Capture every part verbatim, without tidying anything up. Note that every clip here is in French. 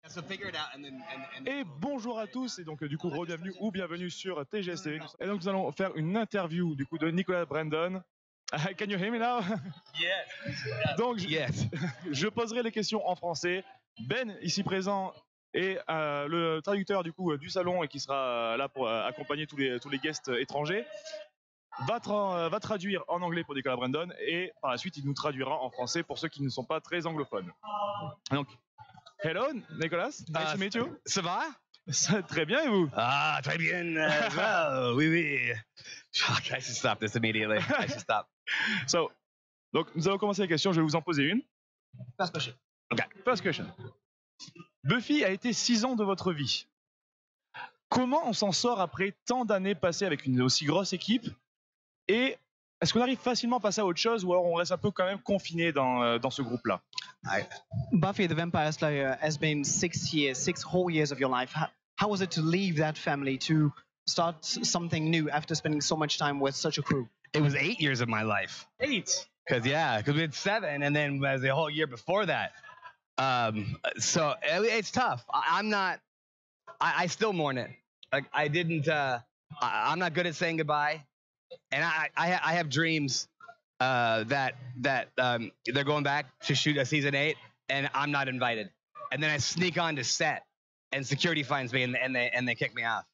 Et bonjour à tous, et donc du coup re-bienvenue ou bienvenue sur T G S T V. Et donc nous allons faire une interview du coup de Nicolas Brandon. Uh, can you hear me now? Yes. Donc je, Yes. je poserai les questions en français. Ben ici présent est euh, le traducteur du coup du salon et qui sera là pour euh, accompagner tous les tous les guests étrangers. Va, tra va traduire en anglais pour Nicolas Brandon et par la suite il nous traduira en français pour ceux qui ne sont pas très anglophones. Donc, hello Nicolas, nice Uh, to meet you. Ça va? Ça, très bien et vous? Ah, très bien. Uh, well, oui, oui. Fuck, I should stop this immediately. I should stop. So, donc nous allons commencer les questions, je vais vous en poser une. First question. Okay. First question. Buffy a été six ans de votre vie. Comment on s'en sort après tant d'années passées avec une aussi grosse équipe? Et est-ce qu'on arrive facilement à passer à autre chose ou alors on reste un peu quand même confiné dans, euh, dans ce groupe-là? Buffy the Vampire Slayer has been six years, six whole years of your life. How, how was it to leave that family to start something new after spending so much time with such a crew? It was eight years of my life. Eight. Because, yeah, because we had seven, and then as the whole year before that. Um, so it, it's tough. I, I'm not, I, I still mourn it. Like, I didn't, uh, I, I'm not good at saying goodbye. And I, I, I have dreams uh, that that um, they're going back to shoot a season eight, and I'm not invited. And then I sneak on to set, and security finds me, and, and they and they kick me off.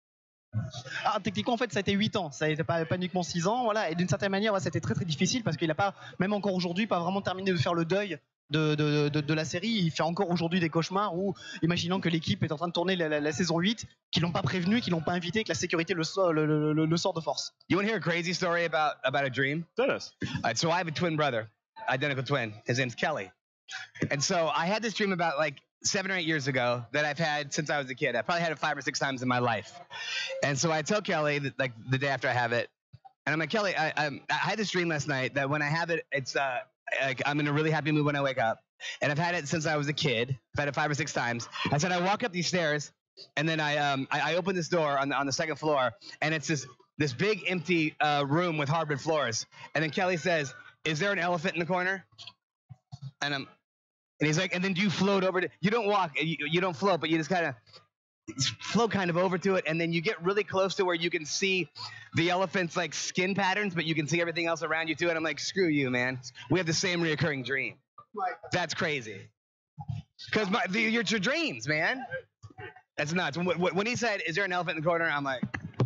Ah, techniquement, en fait, ça a été huit ans, ça a été pas, pas uniquement six ans, voilà. Et d'une certaine manière, ouais, c'était très très difficile parce qu'il n'a pas, même encore aujourd'hui, pas vraiment terminé de faire le deuil de, de, de, de la série. Il fait encore aujourd'hui des cauchemars où, imaginant que l'équipe est en train de tourner la, la, la saison huit, qu'ils l'ont pas prévenu, qu'ils l'ont pas invité, que la sécurité le, sort, le, le, le, le sort de force. You want to hear a crazy story about about a dream? Tell us. Uh, so I have a twin brother, identical twin. His name's Kelly. And so I had this dream about like seven or eight years ago that I've had since I was a kid. I probably had it five or six times in my life. And so I tell Kelly that, like the day after I have it, and I'm like, Kelly, I, I, I had this dream last night that when I have it, it's uh, like I'm in a really happy mood when I wake up. And I've had it since I was a kid. I've had it five or six times. I said I walk up these stairs, and then I um I, I open this door on the, on the second floor, and it's this this big empty uh, room with hardwood floors. And then Kelly says, "Is there an elephant in the corner?" And I'm And he's like, and then do you float over to, you don't walk, you, you don't float, but you just kind of float kind of over to it. And then you get really close to where you can see the elephant's like skin patterns, but you can see everything else around you too. And I'm like, screw you, man. We have the same reoccurring dream. That's crazy. Because my, the, your, your dreams, man. That's nuts. When, when he said, is there an elephant in the corner? I'm like,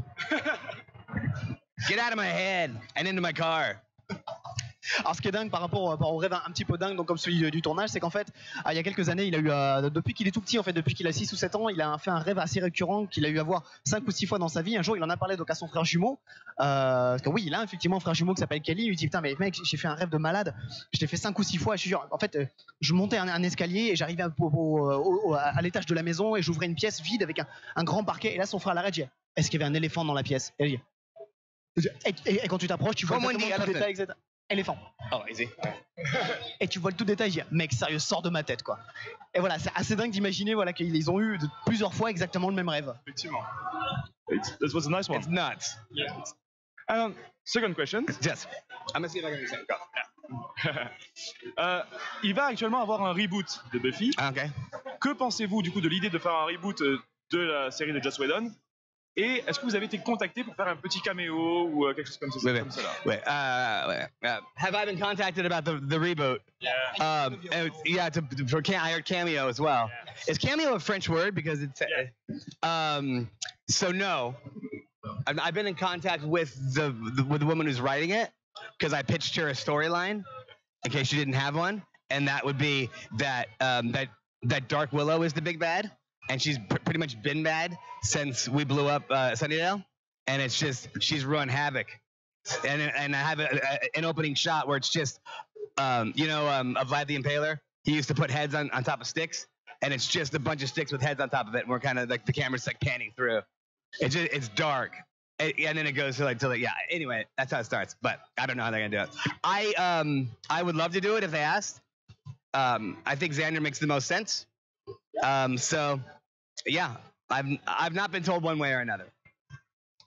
get out of my head and into my car. Alors ce qui est dingue par rapport, par rapport au rêve un, un petit peu dingue, donc comme celui du, du tournage, c'est qu'en fait, euh, il y a quelques années, il a eu, euh, depuis qu'il est tout petit, en fait, depuis qu'il a six ou sept ans, il a fait un rêve assez récurrent qu'il a eu à voir cinq ou six fois dans sa vie. Un jour, il en a parlé donc à son frère jumeau, euh, parce que oui, il a effectivement un frère jumeau qui s'appelle Kelly. Il lui dit putain, mais mec, j'ai fait un rêve de malade. Je l'ai fait cinq ou six fois. Je suis sûr, en fait, euh, je montais un, un escalier et j'arrivais au, au, au, à l'étage de la maison et j'ouvrais une pièce vide avec un, un grand parquet. Et là, son frère l'arrête. Dit, est-ce qu'il y avait un éléphant dans la pièce? Et, et, et, et quand tu t'approches, tu vois exactement tout le détail, et cetera. Éléphant. Oh, easy. Et tu vois le tout détail, je dis, mec, sérieux, sors de ma tête, quoi. Et voilà, c'est assez dingue d'imaginer voilà, qu'ils ont eu de, plusieurs fois exactement le même rêve. Effectivement. This was a nice one. It's nuts. Yeah. Um, second question. Yes. I'm gonna see if I can understand. Go. euh, il va actuellement avoir un reboot de Buffy. Okay. Que pensez-vous du coup de l'idée de faire un reboot de la série de Joss Whedon? Et est-ce que vous avez été contacté pour faire un petit caméo ou euh, quelque chose comme, ça, wait, comme wait, cela? Wait, uh, wait, uh, have I been contacted about the, the reboot? Yeah. Um, and, yeah, to, to, for cam- I heard cameo as well. Yeah. Is cameo a French word? Because it's. Yeah. Um, so no, I've, I've been in contact with the, the with the woman who's writing it because I pitched her a storyline in case she didn't have one, and that would be that um, that that Dark Willow is the big bad. And she's pr- pretty much been bad since we blew up uh, Sunnydale, and it's just she's run havoc. And and I have a, a, an opening shot where it's just, um, you know, um, of Vlad the Impaler. He used to put heads on, on top of sticks, and it's just a bunch of sticks with heads on top of it. And we're kind of like the camera's like panning through. It's just, it's dark, and, and then it goes to like to like yeah. Anyway, that's how it starts. But I don't know how they're gonna do it. I um I would love to do it if they asked. Um, I think Xander makes the most sense. Um, so, yeah, I've I've not been told one way or another.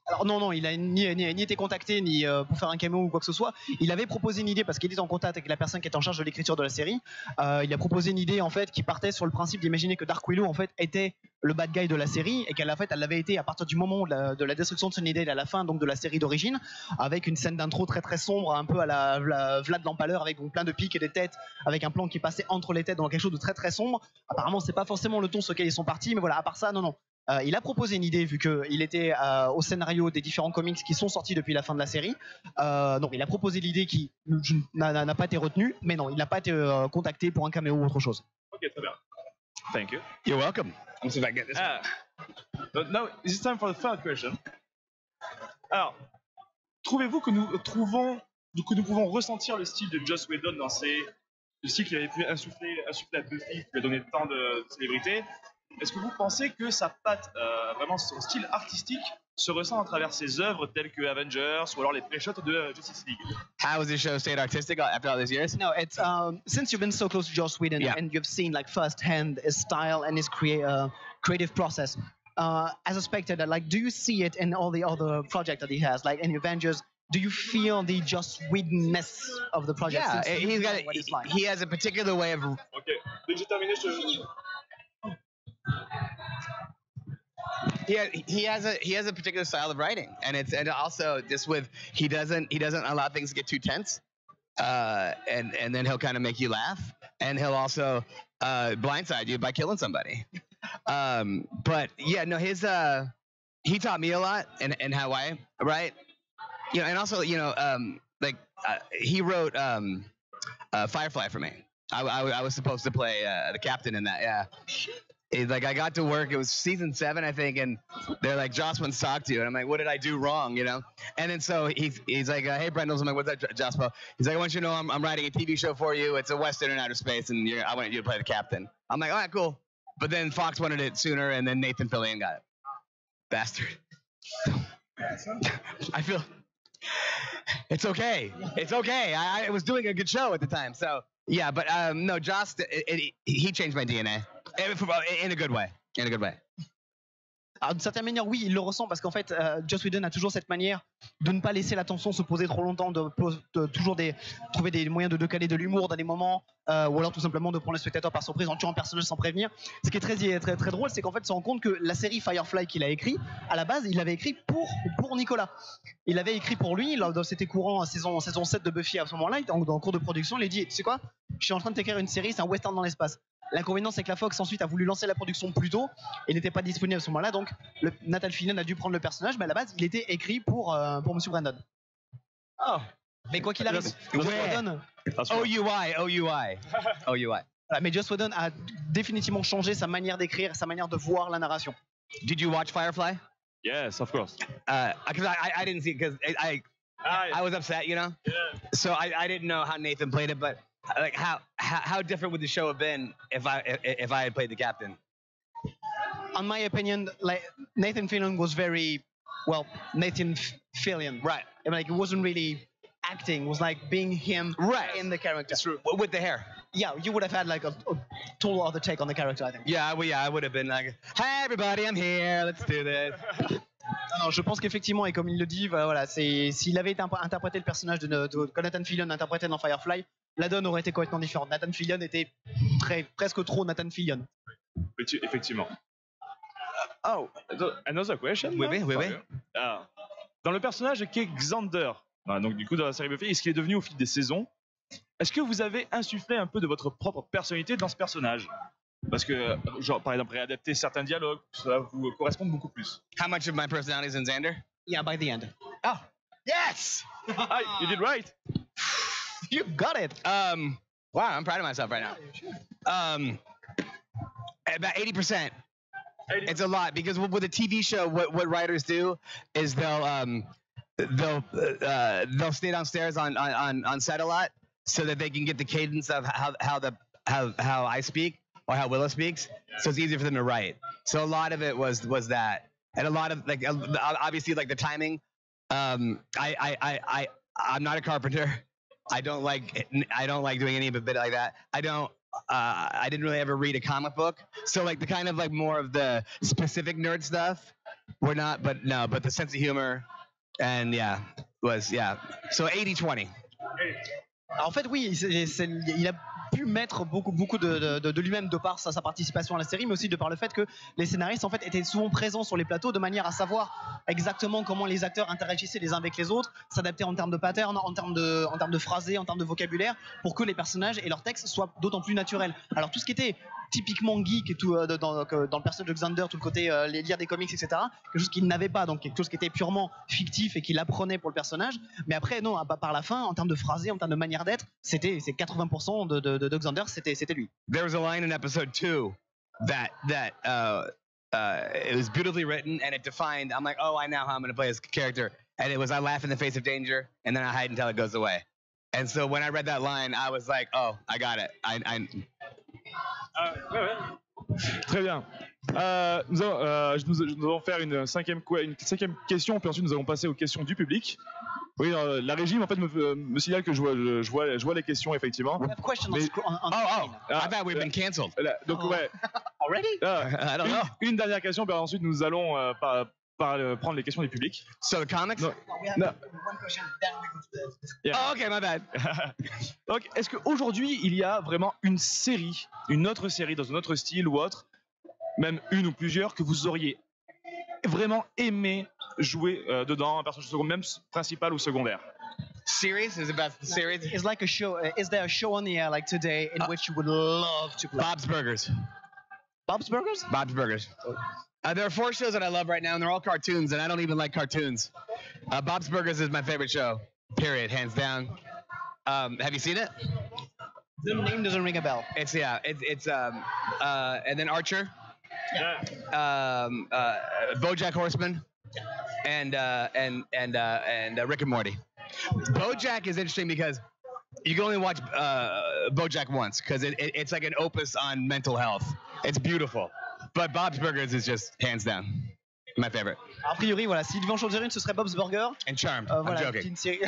Alors non, non, il a ni, ni, ni été contacté ni euh, pour faire un caméo ou quoi que ce soit. Il avait proposé une idée parce qu'il était en contact avec la personne qui est en charge de l'écriture de la série. Euh, il a proposé une idée en fait qui partait sur le principe d'imaginer que Dark Willow en fait était le bad guy de la série et qu'elle en fait elle l'avait été à partir du moment de la, de la destruction de Sunnydale à la fin donc de la série d'origine, avec une scène d'intro très très sombre, un peu à la, la Vlad l'Empaleur avec donc, plein de pics et des têtes, avec un plan qui passait entre les têtes dans quelque chose de très très sombre. Apparemment c'est pas forcément le ton sur lequel ils sont partis, mais voilà, à part ça, non non. Euh, il a proposé une idée vu qu'il était euh, au scénario des différents comics qui sont sortis depuis la fin de la série. Euh, donc il a proposé l'idée qui n'a, n'a pas été retenue, mais non, il n'a pas été euh, contacté pour un caméo ou autre chose. Ok, très bien. Thank you. You're welcome. I'm see if I can get this. Ah. Uh, now it's time for the third question. Alors, trouvez-vous que nous trouvons, que nous pouvons ressentir le style de Joss Whedon dans ses, le style qu'il avait pu insuffler, insuffler à Buffy, qui lui a donné tant de, de célébrité? Est-ce que vous pensez que sa patte, euh, vraiment son style artistique, se ressent à travers ses œuvres telles que Avengers ou alors les pré-shots de uh, Justice League? How has the show stayed artistic after all these years? No, it's um, since you've been so close to Joss Whedon Yeah. and you've seen like firsthand his style and his crea- uh, creative process. Uh, as a spectator, like, do you see it in all the other projects that he has, like in Avengers? Do you feel the Joss Whedon-ness of the project? Yeah, since you he's know got. what it's like? He has a particular way of. Ok, dès que j'ai terminé, je te... He has, he has a he has a particular style of writing, and it's and also just with he doesn't he doesn't allow things to get too tense, uh, and and then he'll kind of make you laugh, and he'll also uh, blindside you by killing somebody. Um, but yeah, no, his uh, he taught me a lot in in Hawaii, right? You know, and also you know, um, like uh, he wrote um, uh, Firefly for me. I, I, I was supposed to play uh, the captain in that. Yeah. It's like I got to work. It was season seven, I think, and they're like, "Joss wants to talk to you," and I'm like, "What did I do wrong?" You know. And then so he's he's like, uh, "Hey, Brendels," I'm like, "What's that, Jospo?" He's like, "I want you to know I'm I'm writing a T V show for you. It's a Western in outer space, and you're, I want you to play the captain." I'm like, "All right, cool." But then Fox wanted it sooner, and then Nathan Fillion got it. Bastard. I feel it's okay. It's okay. I, I was doing a good show at the time, so yeah. But um, no, Joss, it, it, he changed my D N A. In a good way. In a good way. Alors, d'une certaine manière, oui, il le ressent parce qu'en fait, euh, Joss Whedon a toujours cette manière de ne pas laisser la tension se poser trop longtemps, de, de toujours des, trouver des moyens de décaler de l'humour dans des moments, euh, ou alors tout simplement de prendre le spectateur par surprise en tuant un personnage sans prévenir. Ce qui est très, très, très drôle, c'est qu'en fait, il se rend compte que la série Firefly qu'il a écrit, à la base, il l'avait écrit pour, pour Nicolas. Il l'avait écrit pour lui, c'était courant en saison, saison sept de Buffy à ce moment-là, dans le cours de production, il a dit, tu sais quoi, je suis en train de t'écrire une série, c'est un western dans l'espace. L'inconvénient, c'est que la Fox ensuite a voulu lancer la production plus tôt et n'était pas disponible à ce moment-là, donc le, Nathan Fillion a dû prendre le personnage, mais à la base, il était écrit pour, euh, pour Monsieur Brandon. Oh. Mais quoi qu'il arrive, Joss Whedon, O U I, O U I, O U I. voilà, mais Joss Whedon a définitivement changé sa manière d'écrire, sa manière de voir la narration. Did you watch Firefly? Yes, of course. Uh, because I, I didn't see it because I, I Ah, I was upset, you know. yeah. So I, I didn't know how Nathan played it, but like how, how how different would the show have been if I if, if I had played the captain? In my opinion, like Nathan Fillion was very well, Nathan F- Fillion, Right, I mean, like it wasn't really acting; it was like being him right. in the character. It's true. With the hair. Yeah, you would have had like a, a total other take on the character, I think. Yeah, well, yeah, I would have been like, "Hi, everybody, I'm here. Let's do this." Non, je pense qu'effectivement, et comme il le dit, voilà, voilà, c'est s'il avait été imp- interprété le personnage de, de, de que Nathan Fillion interprétait dans Firefly, la donne aurait été complètement différente. Nathan Fillion était très, presque trop Nathan Fillion. Effecti- Effectivement. Oh, another question. Oui, oui, oui, oui. Ah. Dans le personnage qu'est Xander, ah, donc du coup dans la série Buffy, et ce qu'il est devenu au fil des saisons, est-ce que vous avez insufflé un peu de votre propre personnalité dans ce personnage? Parce que, genre, par exemple, réadapter certains dialogues, ça vous correspond beaucoup plus. How much of my personality is in Xander? Yeah, by the end. Oh, yes. Ah, you did right. You got it! Um, wow, I'm proud of myself right now. Um, about eighty percent. It's a lot because with a T V show, what, what writers do is they'll um, they'll uh, they'll stay downstairs on, on, on set a lot so that they can get the cadence of how how the how how I speak or how Willow speaks, so it's easier for them to write. So a lot of it was was that, and a lot of like obviously like the timing. Um, I I I, I I'm not a carpenter. I don't like I don't like doing any of a bit like that. I don't. Uh, I didn't really ever read a comic book, so like the kind of like more of the specific nerd stuff we're not, but no, but the sense of humor, and yeah, was yeah. So eighty twenty. En fait, oui, c'est- c'est- il a pu mettre beaucoup, beaucoup de, de- de lui-même de par sa, sa participation à la série, mais aussi de par le fait que les scénaristes en fait étaient souvent présents sur les plateaux de manière à savoir exactement comment les acteurs interagissaient les uns avec les autres, s'adapter en termes de pattern, en termes de, en termes de phrasé, en termes de vocabulaire, pour que les personnages et leurs textes soient d'autant plus naturels. Alors tout ce qui était typiquement geek et tout euh, dans, dans- dans le personnage de Xander, tout le côté euh, les lire des comics, et cetera. Quelque chose qu'il n'avait pas, donc quelque chose qui était purement fictif et qu'il apprenait pour le personnage. Mais après, non, à- par la fin, en termes de phrasé, en termes de manière d'être, c'était c'est quatre-vingts pour cent de, de, de, de Xander, c'était c'était lui. There was a line in episode two that that uh, uh, it was beautifully written and it defined. I'm like, oh, I know how I'm going to play this character, and it was I laugh in the face of danger, and then I hide until it goes away. And so when I read that line, I was like, oh, I got it. I, I Très bien. Euh, nous, allons, euh, nous, nous allons faire une cinquième, que- une cinquième question, puis ensuite nous allons passer aux questions du public. Oui, euh, la régie en fait me, me signale que je vois, je, je vois, je vois les questions effectivement. We have questions on Mais- scr- on- on oh oh, screen. I thought we'd been canceled. Là, donc Oh. ouais. Already? Ah, I don't une, know. une dernière question, puis ensuite nous allons euh, par, par, euh, prendre les questions du public. So the comics? No. We have No. one question, then we go to the- Yeah. Oh, okay, my bad. Donc, est-ce qu'aujourd'hui, il y a vraiment une série, une autre série dans un autre style ou autre, même une ou plusieurs, que vous auriez vraiment aimé jouer euh, dedans, un personnage secondaire, même principal ou secondaire? Series? Is it about the series? It's like a show. Uh, is there a show on the air like today in Uh, which you would love to play? Bob's Burgers. Bob's Burgers? Bob's Burgers. Uh, there are four shows that I love right now, and they're all cartoons, and I don't even like cartoons. Uh, Bob's Burgers is my favorite show, period, hands down. Um, have you seen it? The name doesn't ring a bell. It's yeah, it's it's um uh and then Archer, Yeah. um uh BoJack Horseman, and uh and and uh and uh, Rick and Morty. BoJack is interesting because you can only watch uh BoJack once because it, it it's like an opus on mental health. It's beautiful, but Bob's Burgers is just hands down my favorite. A priori, voilà, s'il devait en choisir une, ce serait Bob's Burger. And Charmed. Euh, I'm voilà, qui est joking. une série.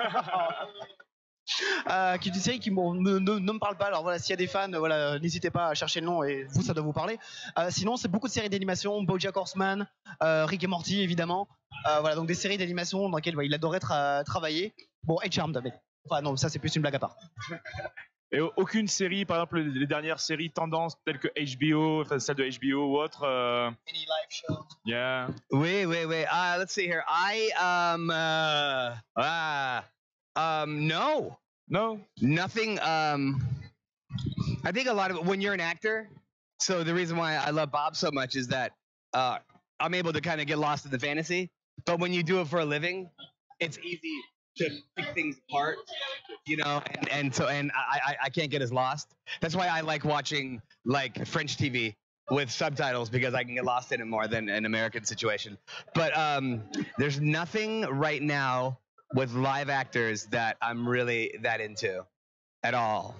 Euh, qui est une série qui bon, ne, ne- ne me parle pas. Alors voilà, s'il y a des fans, euh, voilà, n'hésitez pas à chercher le nom et vous, ça doit vous parler. Euh, sinon, c'est beaucoup de séries d'animation, BoJack Horseman, euh, Rick et Morty évidemment. Euh, voilà, donc des séries d'animation dans lesquelles ouais, il adorait tra- travailler. Bon, et Charmed, mais enfin non, ça c'est plus une blague à part. Et au- aucune série, par exemple les, les dernières séries tendances telles que H B O, enfin celle de H B O ou autre. euh, Any live shows? Ah, yeah. Wait, wait, wait. Uh, let's see here. I um uh ah um no. No. Nothing. Um, I think a lot of when you're an actor. So the reason why I love Bob so much is that uh, I'm able to kind of get lost in the fantasy. But when you do it for a living, it's easy to pick things apart, you know. And, and so and I, I I can't get as lost. That's why I like watching like French T V with subtitles because I can get lost in it more than an American situation. But um, there's nothing right now with live actors that I'm really that into at all.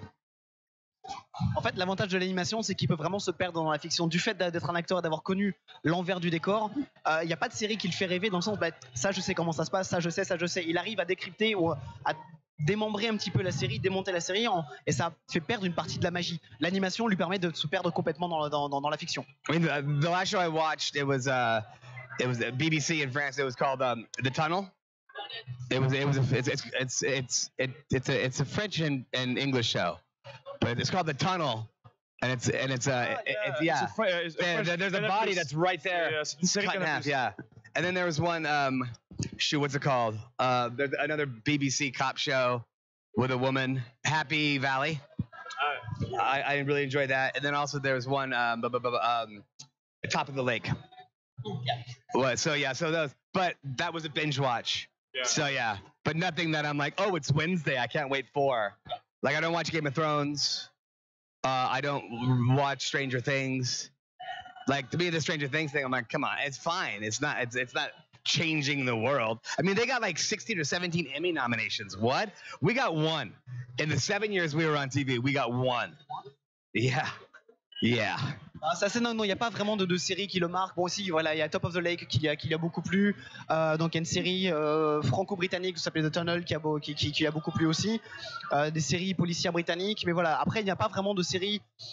En fait, l'avantage de l'animation, c'est qu'il peut vraiment se perdre dans la fiction. Du fait d'a- d'être un acteur et d'avoir connu l'envers du décor, il n'y a pas de série qui le fait rêver dans le sens, bah, ça je sais comment ça se passe, ça je sais, ça je sais. Il arrive à décrypter ou à démembrer un petit peu la série, démonter la série, en- et ça fait perdre une partie de la magie. L'animation lui permet de se perdre complètement dans, dans, dans, dans la fiction. I mean, the, the last show I watched, it was uh, it was B B C in France. It was called um, The Tunnel. It was it was a, it's it's it's it's it, it's a it's a French and, and English show, but it's called The Tunnel, and it's and it's uh it- it's yeah. It's a Fre- it's a Yeah, French- there- there's a Canal body Plus. that's right there, Yeah, c'est une série cut in Canal half, Plus. yeah. And then there was one, um, shoot, what's it called? Uh, there's another B B C cop show with a woman, Happy Valley. I, I really enjoyed that. And then also there was one, um, bu- bu- bu- um, Top of the Lake. What? So yeah, so those, but that was a binge watch. Yeah. So yeah, but nothing that I'm like, oh, it's Wednesday, I can't wait for. Like I don't watch Game of Thrones. Uh, I don't watch Stranger Things. Like to me, the Stranger Things thing, I'm like, come on, it's fine. It's not. It's it's not changing the world. I mean, they got like sixteen or seventeen Emmy nominations. What? We got one. In the seven years we were on T V, we got one. Yeah, yeah. Ah, ça, c'est non, non, il n'y a pas vraiment de, de série qui le marque. Bon, aussi, voilà, il y a Top of the Lake qui, a- qui lui a beaucoup plu. Euh, donc, il y a une série euh, franco-britannique qui s'appelait The Tunnel qui a, beau- qui, qui, qui a beaucoup plu aussi. Euh, des séries policières britanniques. Mais voilà, après, il n'y a pas vraiment de série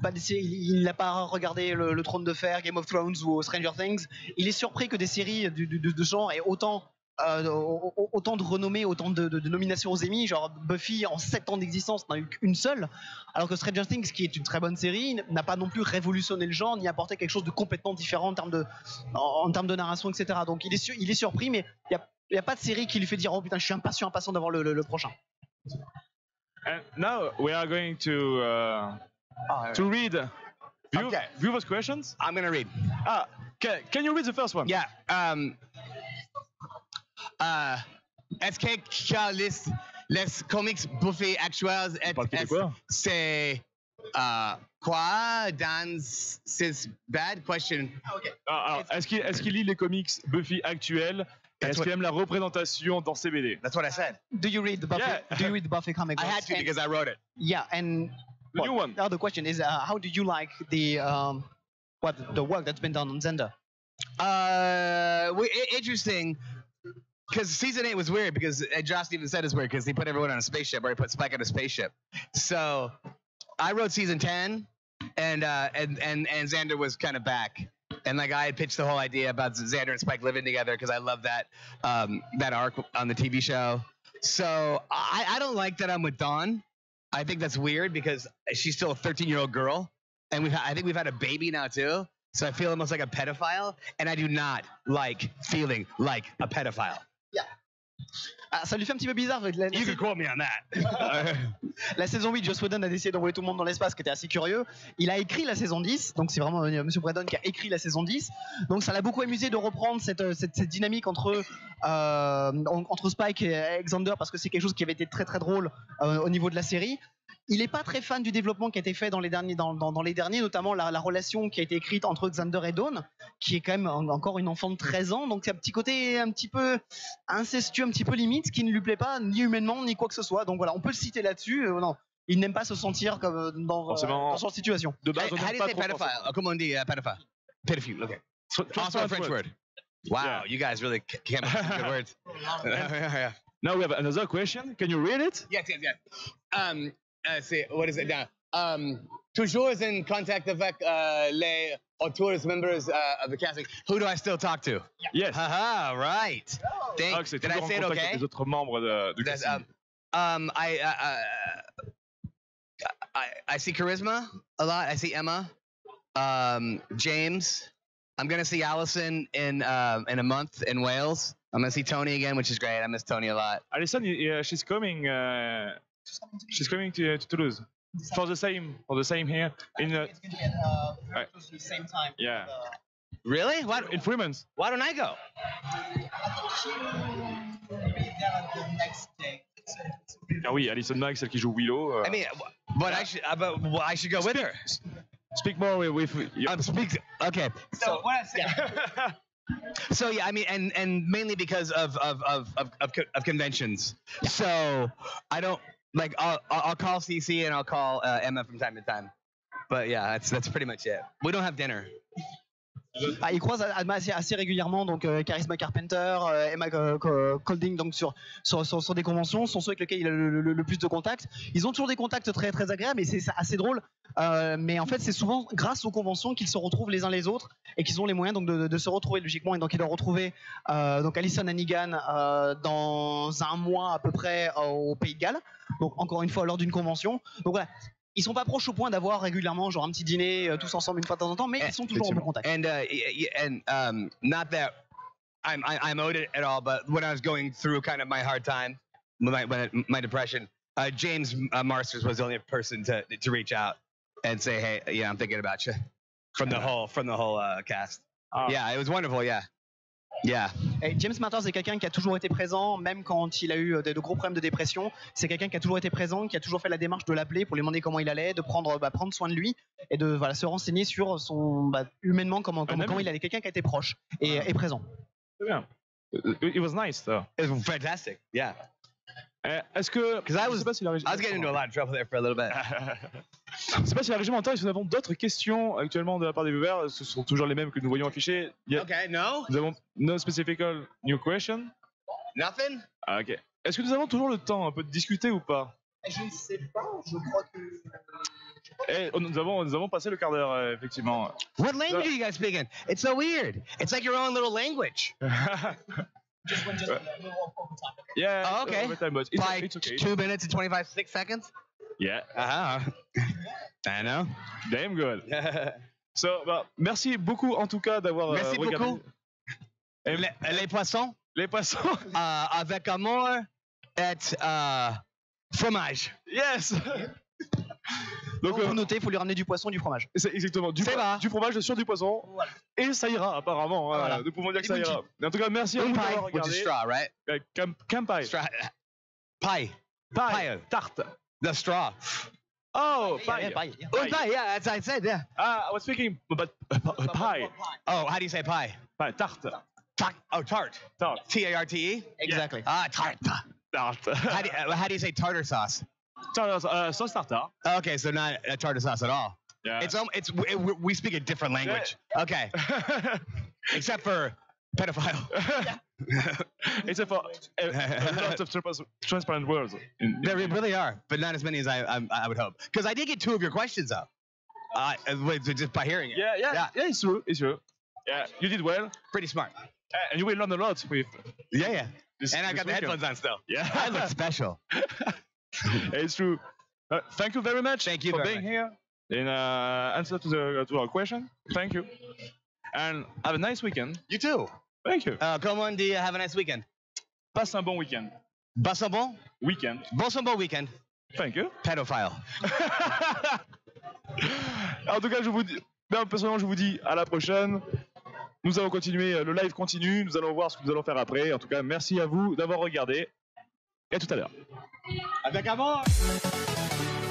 pas des séries, il n'a pas regardé le, le Trône de Fer, Game of Thrones ou Stranger Things. Il est surpris que des séries de, de, de, de genre aient autant, euh, autant de renommée, autant de, de, de nominations aux Emmy. Genre Buffy, en sept ans d'existence, n'en a eu qu'une seule. Alors que Stranger Things, qui est une très bonne série, n'a pas non plus révolutionné le genre, ni apporté quelque chose de complètement différent en termes de, en, en termes de narration, et cetera. Donc il est, su, il est surpris, mais il n'y a, a pas de série qui lui fait dire oh putain, je suis impatient, impatient d'avoir le, le, le prochain. And now we are going to uh, Oh, to read view, Okay. viewers' questions. I'm gonna read. Ah, can, can you read the first one? Yeah. Um. Uh. Est-ce que les les comics Buffy actuels On parle québécois. c'est uh, quoi dans this bad question? Ah, alors, est-ce qu'il est-ce qu'il lit les comics Buffy actuels? Et That's est-ce what- qu'il aime la représentation dans ces B D? That's what I said. Do you read the Buffy? Yeah. Do you read the Buffy comic I books? had to And- because I wrote it. yeah, and The what- new one. The other question is, uh, how do you like the um, what the work that's been done on Zender? Uh, we, i- interesting. Because season eight was weird because uh, Joss even said it's weird because he put everyone on a spaceship or he put Spike on a spaceship. So I wrote season ten, and uh, and and and Xander was kind of back, and like I had pitched the whole idea about Xander and Spike living together because I love that um, that arc on the T V show. So I, I don't like that I'm with Dawn. I think that's weird because she's still a thirteen year old girl, and we've ha- I think we've had a baby now too. So I feel almost like a pedophile, and I do not like feeling like a pedophile. Ah, ça lui fait un petit peu bizarre. La, la, You can quote me on that. la saison huit, Joss Whedon a décidé d'envoyer tout le monde dans l'espace, qui était assez curieux. Il a écrit la saison dix, donc c'est vraiment euh, Monsieur Whedon qui a écrit la saison dix. Donc ça l'a beaucoup amusé de reprendre cette, cette, cette dynamique entre, euh, entre Spike et Xander, parce que c'est quelque chose qui avait été très très drôle euh, au niveau de la série. Il n'est pas très fan du développement qui a été fait dans les derniers, dans, dans, dans les derniers notamment la, la relation qui a été écrite entre Xander et Dawn, qui est quand même en- encore une enfant de treize ans, donc c'est un petit côté un petit peu incestueux, un petit peu limite, qui ne lui plaît pas, ni humainement, ni quoi que ce soit. Donc voilà, on peut le citer là-dessus. Euh, non, il n'aime pas se sentir comme euh, dans, euh, Forcément. dans cette situation. De base, How, on how n'aime do you pas say trop pedophile? forcément. Oh, come on, the uh, pedophile. Pedophile. Okay. So- just Also a one French word. word. Wow, Yeah. you guys really c- came up with some good words. yeah, yeah. Now we have another question. Can you read it? Yes, yes, yes. Um, uh, see, what is it now? Um, toujours in contact avec uh, les autres members uh, of the casting. Who do I still talk to? Yes. Haha, right. Thank, Ah, que c'est did I toujours en say it contact avec okay? les autres membres de, de That's, casting. um, um, I, uh, uh, I, I see Charisma a lot. I see Emma, um, James. I'm gonna see Allison in uh, in a month in Wales. I'm gonna see Tony again, which is great. I miss Tony a lot. Alison, uh, she's coming. Uh, she's coming to, to Toulouse for the same for the same here in uh, It's going to be at uh, very close to the same time. yeah Really? Why, in three months. why don't I go? Ah oui, Alison Mack, celle qui joue Willow. uh, I mean, but I should, uh, but well, I should go with her. speak more with. with your- Um, speak. Okay. So what I say. So yeah, I mean, and and mainly because of of of of, of, co- of conventions. So I don't like. I'll I'll I'll call C C and I'll call uh, Emma from time to time. But yeah, that's that's pretty much it. We don't have dinner. Ah, il croise assez, assez régulièrement donc euh, Charisma Carpenter, euh, Emma Co- Co- Colding donc sur, sur, sur, sur des conventions, sont ceux avec lesquels il a le, le- le plus de contacts. Ils ont toujours des contacts très très agréables et c'est c'est assez drôle. Euh, mais en fait c'est souvent grâce aux conventions qu'ils se retrouvent les uns les autres et qu'ils ont les moyens donc de, de- de se retrouver logiquement. Et donc il a retrouvé euh, donc Alison Hannigan euh, dans un mois à peu près euh, au Pays de Galles. Donc encore une fois lors d'une convention. Donc voilà. Ils sont pas proches au point d'avoir régulièrement genre un petit dîner euh, tous ensemble une fois de temps en temps, mais ils sont toujours en bon contact. And uh, y- y- and um, not that I'm I, I'm owed it at all, but when I was going through kind of my hard time, my my, my depression, uh, James uh, Marsters was the only person to to reach out and say, hey, yeah, I'm thinking about you, from the whole from the whole uh, cast. Ah. Yeah, it was wonderful. Yeah, yeah. Et James Marters est quelqu'un qui a toujours été présent, même quand il a eu de, de gros problèmes de dépression. C'est quelqu'un qui a toujours été présent, qui a toujours fait la démarche de l'appeler pour lui demander comment il allait, de prendre, bah, prendre soin de lui et de voilà, se renseigner sur son bah, humainement comment, comment, ami. comment il allait. Quelqu'un qui a été proche et, Ah. et présent. C'est bien. It, it was nice though. It was fantastic. Yeah, Euh, Est-ce que 'Cause I je was- sais pas si la régie- I was getting into a lot of trouble there for a little bit. Je sais pas si la régie m'entend. Si nous avons d'autres questions actuellement de la part des viewers, ce sont toujours les mêmes que nous voyons affichés. Il y a- Okay, no, Nous avons no specific new question. nothing. Ah, ok. Est-ce que nous avons toujours le temps un peu de discuter ou pas? Je ne sais pas, je crois que. Et nous avons, nous avons passé le quart d'heure, euh, effectivement. What language are you guys speaking? It's so weird. It's like your own little language. Just went just a little overtime. Yeah. Oh, okay. Overtime, but it's, By it's okay. two minutes and twenty-five six seconds. Yeah. Uh huh. I know. Damn good. So, bah, merci beaucoup en tout cas d'avoir euh, Merci regardé. beaucoup. Et Les, les poissons les poissons. euh, avec amour et euh, fromage. Yes. Donc, Donc, vous euh, notez, il faut lui ramener du poisson, du fromage. c'est exactement du, C'est fro- va. du fromage sur du poisson. Voilà. Et ça ira apparemment. hein, Voilà. Nous pouvons dire que ça Et ira. Mais en tout cas, merci à vous Une pie, d'avoir which regardé. is straw, right? Euh, Cam- Campai. Straw. Pie. Pie. Pie. Tarte. The straw. Oh, Yeah, pie. yeah, pie, yeah. Oh, pie, yeah, as I said, yeah. Ah, I was speaking about uh, pie. Oh, how do you say pie? Pie. Tarte. Tart. Oh, tart. Tarte. T A R T E? Exactly. Ah, tart. Tarte. How do, you, uh, how do you say tartar sauce? Tarte, uh, sauce tartare. Okay, so not a tartar sauce at all. Yeah. It's um, it's it, we we speak a different language. Okay, except for pedophile. It's a, for a, a lot of trans- transparent words. In, There really are, but not as many as I I, I would hope. Because I did get two of your questions though. Uh, with- just by hearing it. yeah, yeah, Yeah. yeah, it's true. It's true. Yeah, you did well, Pretty smart. uh, and you will learn a lot with. Yeah, yeah. This, And I this got the weekend. headphones on still. Yeah, I look special. it's true. Uh, thank you very much. Thank you for very being here and uh, answer to the to our question. Thank you, and have a nice weekend. You too. Thank you. Uh, come on, do you have a nice weekend? Passe un bon week-end. Bosse un bon? Weekend. Bosse un bon weekend. Thank you. Pedophile. En tout cas, je vous dis, ben, personnellement, je vous dis à la prochaine. Nous allons continuer, le live continue, nous allons voir ce que nous allons faire après. En tout cas, merci à vous d'avoir regardé. Et à tout à l'heure. Avec amour.